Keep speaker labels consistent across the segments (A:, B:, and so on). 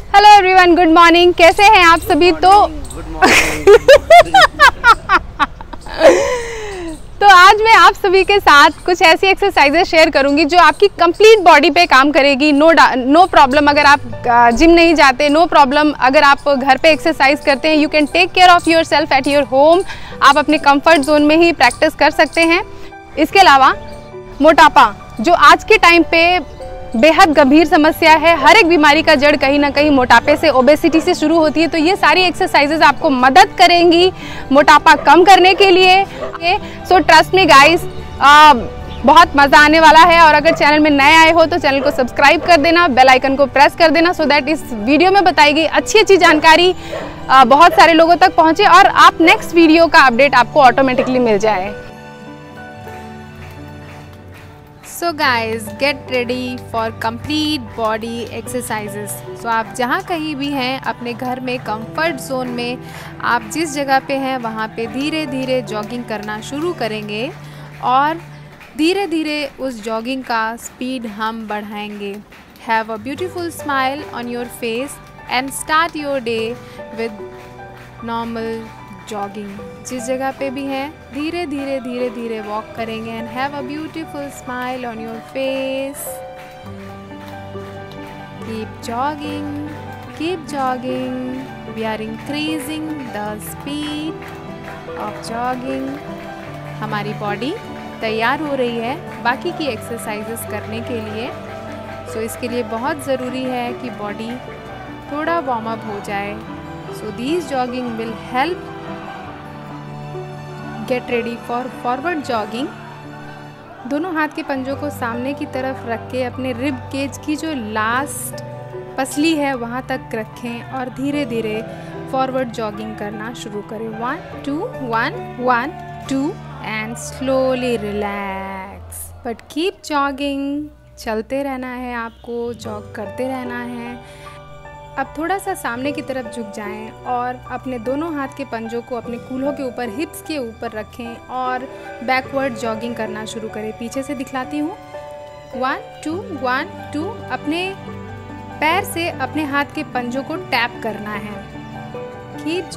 A: Hello everyone, good morning. कैसे हैं आप सभी? तो आज मैं आप सभी के साथ कुछ ऐसी एक्सरसाइजेस शेयर करूंगी जो आपकी कंप्लीट बॉडी पे काम करेगी। नो प्रॉब्लम अगर आप जिम नहीं जाते, नो प्रॉब्लम अगर आप घर पे एक्सरसाइज करते हैं। You can take care of yourself at your home. आप अपने कंफर्ट जोन में ही प्रैक्टिस कर सकते हैं। इसके अलावा मोटापा, जो आज के टाइम पे बेहद गंभीर समस्या है, हर एक बीमारी का जड़ कहीं ना कहीं मोटापे से, ओबेसिटी से शुरू होती है। तो ये सारी एक्सरसाइजेज आपको मदद करेंगी मोटापा कम करने के लिए। सो ट्रस्ट मी गाइस, बहुत मज़ा आने वाला है। और अगर चैनल में नए आए हो तो चैनल को सब्सक्राइब कर देना, बेल आइकन को प्रेस कर देना, सो दैट इस वीडियो में बताई गई अच्छी जानकारी बहुत सारे लोगों तक पहुँचे और आप नेक्स्ट वीडियो का अपडेट आपको ऑटोमेटिकली मिल जाए।
B: So guys, get ready for complete body exercises. सो आप जहाँ कहीं भी हैं, अपने घर में कंफर्ट जोन में, आप जिस जगह पे हैं वहाँ पे धीरे धीरे जॉगिंग करना शुरू करेंगे और धीरे धीरे उस जॉगिंग का स्पीड हम बढ़ाएंगे। Have a beautiful smile on your face and start your day with normal jogging. जिस जगह पे भी हैं, धीरे धीरे वॉक करेंगे and have a beautiful smile on your face. Keep jogging. We are increasing the speed of jogging. हमारी body तैयार हो रही है बाकी की एक्सरसाइजेस करने के लिए। सो इसके लिए बहुत ज़रूरी है कि बॉडी थोड़ा वार्म अप हो जाए। So this jogging will help get ready for forward jogging. दोनों हाथ के पंजों को सामने की तरफ रख के अपने रिब केज की जो लास्ट पसली है वहाँ तक रखें और धीरे धीरे फॉरवर्ड जॉगिंग करना शुरू करें। 1 2 1 1 2 and slowly relax, but keep jogging. चलते रहना है आपको, जॉग करते रहना है। अब थोड़ा सा सामने की तरफ झुक जाएं और अपने दोनों हाथ के पंजों को अपने कूल्हों के ऊपर, हिप्स के ऊपर रखें और बैकवर्ड जॉगिंग करना शुरू करें। पीछे से दिखलाती हूँ। 1 2 1 2। अपने पैर से अपने हाथ के पंजों को टैप करना है। Keep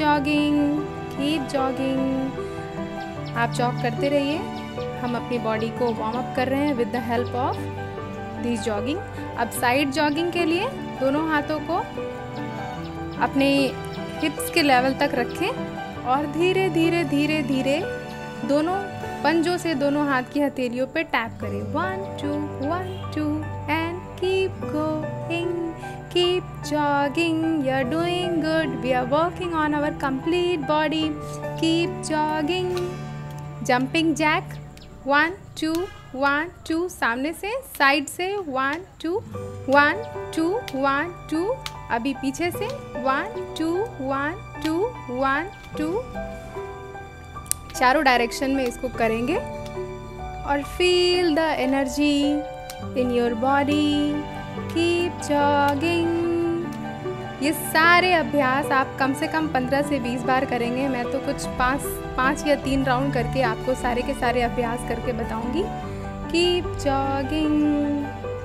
B: jogging. आप जॉग करते रहिए। हम अपनी बॉडी को वार्म अप कर रहे हैं with the help of this jogging. अब साइड जॉगिंग के लिए दोनों हाथों को अपने हिप्स के लेवल तक रखें और धीरे धीरे दोनों पंजों से दोनों हाथ की हथेलियों पे टैप करें। 1 2 1 2 and keep going, keep jogging. You are doing good. We are working on our complete body. Keep jogging. Jumping jack 1 2 1 2। सामने से, साइड से 1 2 1 2 1 2। अभी पीछे से 1 2 1 2 1 2। चारों डायरेक्शन में इसको करेंगे और feel the energy in your body. Keep jogging. ये सारे अभ्यास आप कम से कम 15 से 20 बार करेंगे। मैं तो कुछ 5 या 3 राउंड करके आपको सारे के सारे अभ्यास करके बताऊंगी। Keep jogging.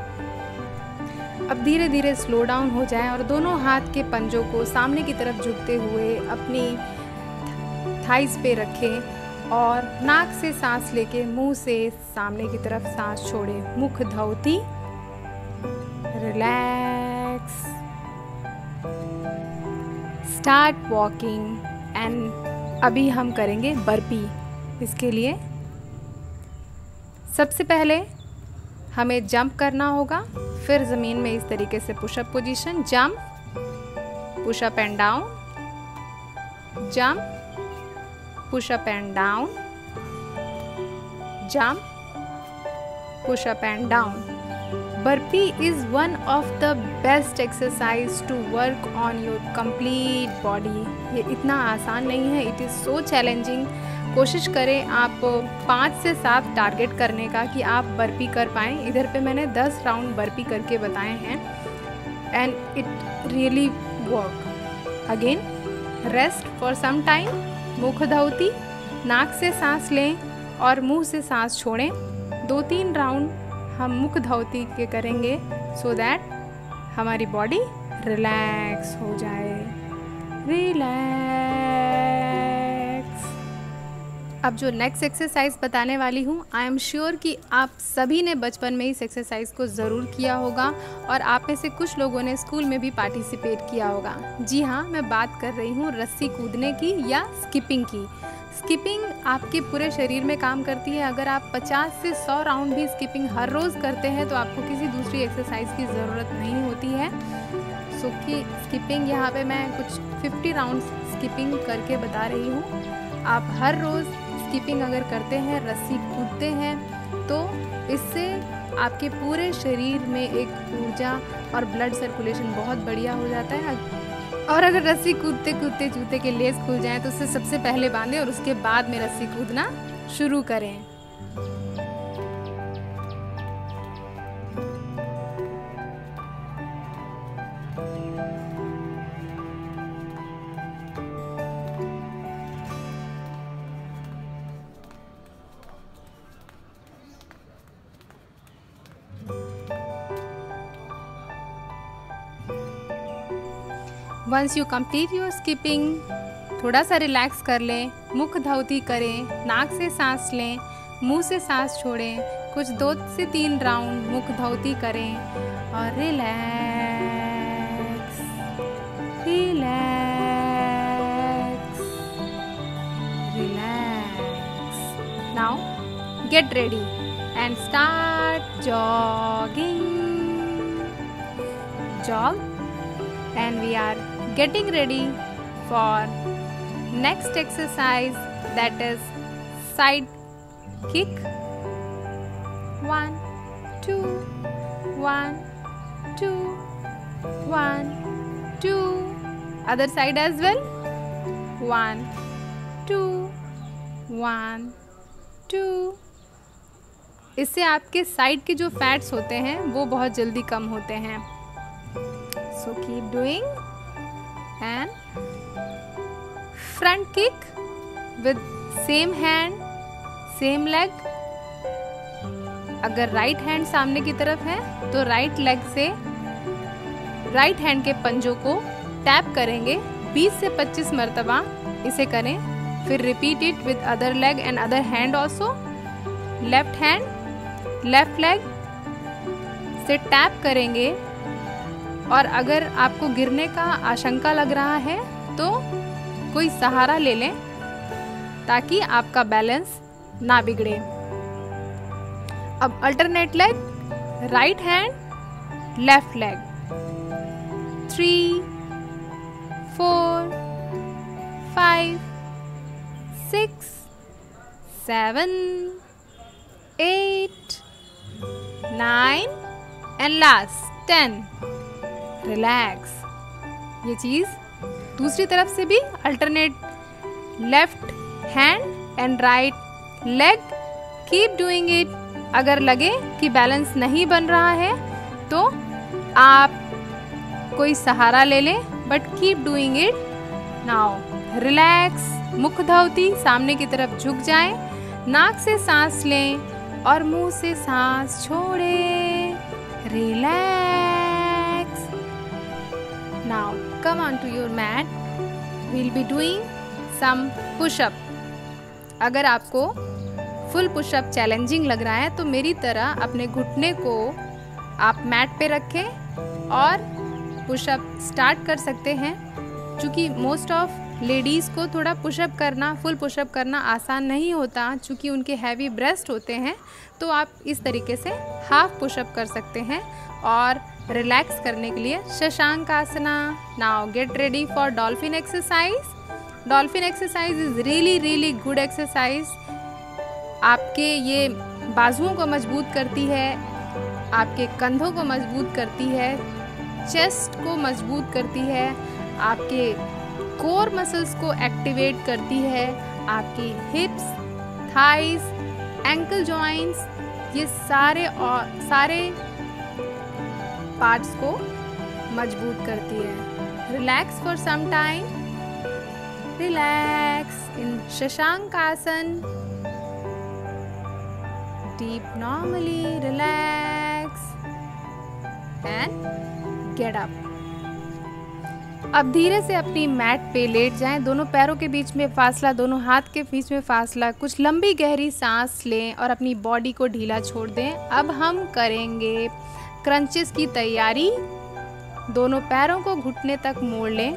B: अब धीरे धीरे स्लो डाउन हो जाएं और दोनों हाथ के पंजों को सामने की तरफ झुकते हुए अपनी थाइस पे रखें और नाक से सांस लेके मुंह से सामने की तरफ सांस छोड़ें। मुख धौती। रिलैक्स। स्टार्ट वॉकिंग एंड अभी हम करेंगे बर्पी। इसके लिए सबसे पहले हमें जंप करना होगा, फिर ज़मीन में इस तरीके से pushup position, jump, pushup and down, jump, pushup and down, jump, pushup and down. Burpee is one of the best exercise to work on your complete body. ये इतना आसान नहीं है, इट इज़ सो चैलेंजिंग। कोशिश करें आप 5 से 7 target करने का कि आप बर्पी कर पाएँ। इधर पे मैंने 10 राउंड बर्पी करके बताए हैं and it really work. Again rest for some time. मुख धौती, नाक से सांस लें और मुंह से सांस छोड़ें। 2-3 राउंड हम मुख धौती के करेंगे सो दैट हमारी बॉडी रिलैक्स हो जाए, रिलैक्स। अब जो नेक्स्ट एक्सरसाइज बताने वाली हूँ, आई एम श्योर कि आप सभी ने बचपन में इस एक्सरसाइज को ज़रूर किया होगा और आप में से कुछ लोगों ने स्कूल में भी पार्टिसिपेट किया होगा। जी हाँ, मैं बात कर रही हूँ रस्सी कूदने की या स्किपिंग की। स्किपिंग आपके पूरे शरीर में काम करती है। अगर आप 50 से 100 राउंड भी स्किपिंग हर रोज़ करते हैं तो आपको किसी दूसरी एक्सरसाइज की ज़रूरत नहीं होती है। सो कि स्किपिंग यहाँ पे मैं कुछ 50 राउंड स्किपिंग करके बता रही हूँ। आप हर रोज़ स्किपिंग अगर करते हैं, रस्सी कूदते हैं, तो इससे आपके पूरे शरीर में एक ऊर्जा और ब्लड सर्कुलेशन बहुत बढ़िया हो जाता है। और अगर रस्सी कूदते कूदते जूते के लेस खुल जाएं तो उसे सबसे पहले बांधें और उसके बाद में रस्सी कूदना शुरू करें। Once you complete your skipping, थोड़ा सा रिलैक्स कर लें, मुख धौती करें, नाक से सांस लें, मुंह से सांस छोड़ें, कुछ 2 से 3 राउंड मुख धौती करें और relax, relax, relax. Now get ready and start jogging. Jog and we are getting ready for next exercise, that is side kick. 1 2 1 2 1 2, other side as well. 1 2 1 2। इससे आपके साइड के जो फैट्स होते हैं वो बहुत जल्दी कम होते हैं। So keep doing and front kick with same hand, same leg. अगर राइट हैंड सामने की तरफ है तो राइट लेग से राइट हैंड के पंजों को टैप करेंगे 20 से 25 मरतबा इसे करें। फिर repeat it with other leg and other hand also. Left hand left leg से टैप करेंगे और अगर आपको गिरने का आशंका लग रहा है तो कोई सहारा ले लें ताकि आपका बैलेंस ना बिगड़े। अब alternate leg, right hand left leg. 3 4 5 6 7 8 9 and last 10। Relax. ये चीज़ दूसरी तरफ से भी alternate left hand and right leg, keep doing it. अगर लगे कि बैलेंस नहीं बन रहा है तो आप कोई सहारा ले लें, but keep doing it. Now relax. मुख धौती सामने की तरफ झुक जाएं, नाक से सांस लें और मुंह से सांस छोड़ें। Relax. Now come on to your mat. We'll be doing some push-up. अगर आपको फुल पुशअप चैलेंजिंग लग रहा है तो मेरी तरह अपने घुटने को आप मैट पे रखें और पुशअप स्टार्ट कर सकते हैं। चूँकि मोस्ट ऑफ लेडीज़ को थोड़ा पुशअप करना, फुल पुशअप करना आसान नहीं होता चूँकि उनके हैवी ब्रेस्ट होते हैं, तो आप इस तरीके से हाफ पुशअप कर सकते हैं। और रिलैक्स करने के लिए Shashank asana. Now get ready for dolphin exercise. Dolphin exercise is really good exercise. आपके ये बाजुओं को मजबूत करती है, आपके कंधों को मजबूत करती है, चेस्ट को मजबूत करती है, आपके कोर मसल्स को एक्टिवेट करती है, आपकी हिप्स, थाइस, एंकल जॉइंट्स, ये सारे पार्ट्स को मजबूत करती है। Relax for some time. Relax in Shashank asana. Deep normally, relax and get up. अब धीरे से अपनी मैट पे लेट जाएं, दोनों पैरों के बीच में फासला, दोनों हाथ के बीच में फासला, कुछ लंबी गहरी सांस लें और अपनी बॉडी को ढीला छोड़ दें। अब हम करेंगे क्रंचेस की तैयारी। दोनों पैरों को घुटने तक मोड़ लें,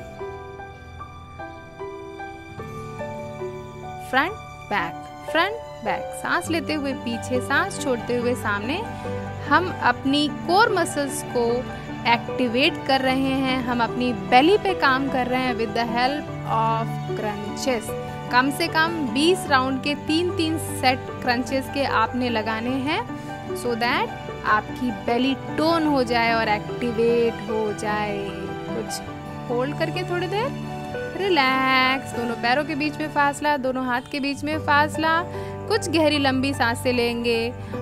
B: फ्रंट बैक, सांस लेते हुए पीछे, सांस छोड़ते हुए सामने। हम अपनी कोर मसल्स को एक्टिवेट कर रहे हैं, हम अपनी बेली पे काम कर रहे हैं with the help of crunches. कम से कम 20 राउंड के 3-3 सेट क्रंचेस के आपने लगाने हैं, सो दैट आपकी बेली टोन हो जाए और एक्टिवेट हो जाए। कुछ होल्ड करके थोड़ी देर, रिलैक्स, दोनों पैरों के बीच में फासला, दोनों हाथ के बीच में फासला, कुछ गहरी लंबी सांसें लेंगे।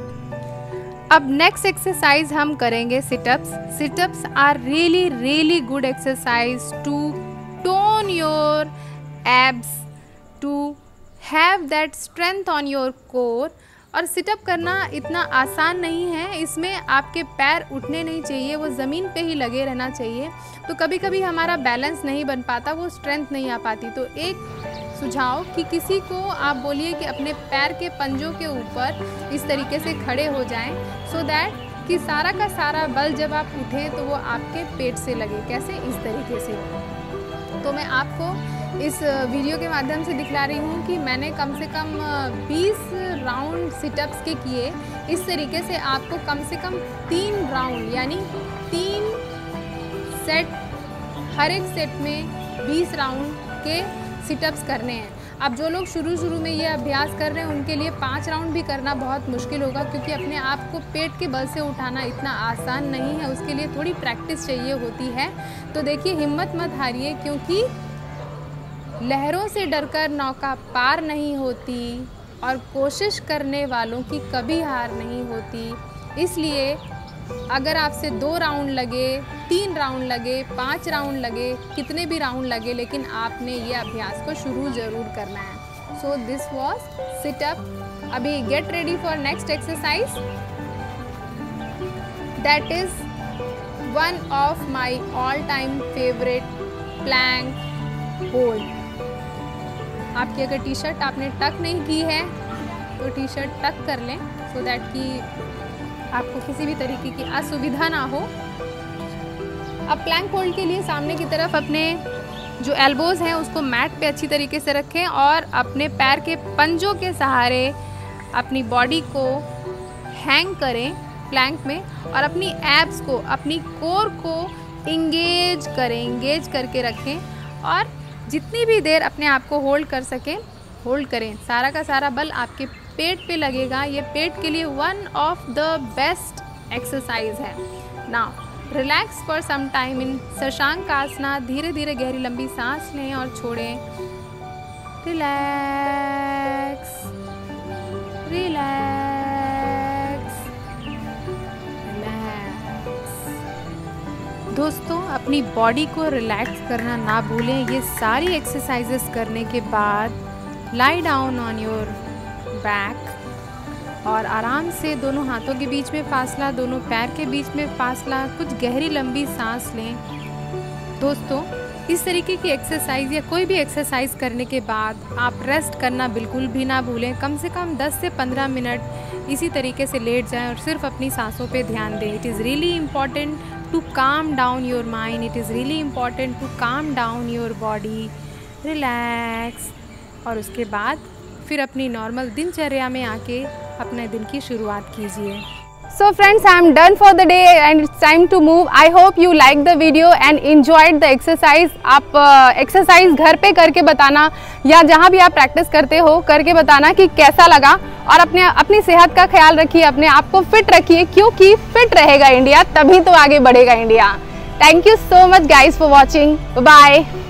B: अब नेक्स्ट एक्सरसाइज हम करेंगे situps. Situps are really good exercise to tone your abs, to have that strength on your core. और सिटअप करना इतना आसान नहीं है, इसमें आपके पैर उठने नहीं चाहिए, वो ज़मीन पे ही लगे रहना चाहिए। तो कभी कभी हमारा बैलेंस नहीं बन पाता, वो स्ट्रेंथ नहीं आ पाती। तो एक सुझाव कि किसी को आप बोलिए कि अपने पैर के पंजों के ऊपर इस तरीके से खड़े हो जाएं, सो दैट कि सारा का सारा बल जब आप उठें तो वो आपके पेट से लगे। कैसे? इस तरीके से। तो मैं आपको इस वीडियो के माध्यम से दिखला रही हूँ कि मैंने कम से कम 20 राउंड सिटअप्स के किए। इस तरीके से आपको कम से कम 3 राउंड यानी 3 सेट, हर एक सेट में 20 राउंड के सिटअप्स करने हैं। अब जो लोग शुरू में ये अभ्यास कर रहे हैं उनके लिए 5 राउंड भी करना बहुत मुश्किल होगा, क्योंकि अपने आप को पेट के बल से उठाना इतना आसान नहीं है, उसके लिए थोड़ी प्रैक्टिस चाहिए होती है। तो देखिए, हिम्मत मत हारिए, क्योंकि लहरों से डरकर नौका पार नहीं होती और कोशिश करने वालों की कभी हार नहीं होती। इसलिए अगर आपसे 2 राउंड लगे, 3 राउंड लगे, 5 राउंड लगे, कितने भी राउंड लगे, लेकिन आपने ये अभ्यास को शुरू ज़रूर करना है। So this was situp. अभी get ready for next exercise, that is one of my all time favourite, plank hold. आपकी अगर टी शर्ट आपने टक नहीं की है तो टी शर्ट टक कर लें, सो दैट कि आपको किसी भी तरीके की असुविधा ना हो। अब प्लैंक होल्ड के लिए सामने की तरफ अपने जो एल्बोज़ हैं उसको मैट पे अच्छी तरीके से रखें और अपने पैर के पंजों के सहारे अपनी बॉडी को हैंग करें प्लैंक में, और अपनी एब्स को, अपनी कोर को इंगेज करें, इंगेज करके रखें, और जितनी भी देर अपने आप को होल्ड कर सकें होल्ड करें। सारा का सारा बल आपके पेट पे लगेगा। ये पेट के लिए one of the best exercise है। Now relax for some time in Shashank asana. धीरे धीरे गहरी लंबी सांस लें और छोड़ें। Relax, relax, relax. दोस्तों, अपनी बॉडी को रिलैक्स करना ना भूलें। ये सारी एक्सरसाइजेस करने के बाद lie down on your back और आराम से दोनों हाथों के बीच में फासला, दोनों पैर के बीच में फासला, कुछ गहरी लंबी सांस लें। दोस्तों, इस तरीके की एक्सरसाइज या कोई भी एक्सरसाइज करने के बाद आप रेस्ट करना बिल्कुल भी ना भूलें। कम से कम 10 से 15 मिनट इसी तरीके से लेट जाएं और सिर्फ अपनी सांसों पे ध्यान दें। It is really important to calm down your mind, it is really important to calm down your body. Relax. और उसके बाद फिर अपनी नॉर्मल दिनचर्या में आके अपने दिन की शुरुआत कीजिए।
A: So friends, I am done for the day and it's time to move. I hope you liked the video and enjoyed the exercise. आप एक्सरसाइज घर पे करके बताना या जहाँ भी आप प्रैक्टिस करते हो करके बताना कि कैसा लगा, और अपनी सेहत का ख्याल रखिए, अपने आप को फिट रखिए, क्योंकि फिट रहेगा इंडिया तभी तो आगे बढ़ेगा India. Thank you so much guys for watching. Bye.